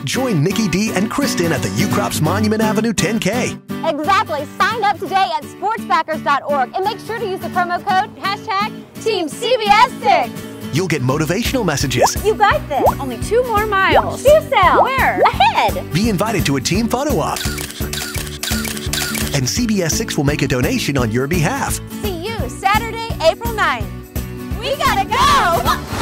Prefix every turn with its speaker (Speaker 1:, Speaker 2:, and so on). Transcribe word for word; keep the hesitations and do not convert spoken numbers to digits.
Speaker 1: Join Nikki-Dee and Kristen at the Ukrop's Monument Avenue ten K.
Speaker 2: Exactly. Sign up today at sports backers dot org and make sure to use the promo code hashtag Team C B S six.
Speaker 1: You'll get motivational messages.
Speaker 2: You got this.
Speaker 3: Only two more miles.
Speaker 2: Shoe sale.
Speaker 3: Where?
Speaker 2: Ahead.
Speaker 1: Be invited to a team photo op. And C B S six will make a donation on your behalf.
Speaker 2: See you Saturday, April ninth. We gotta go!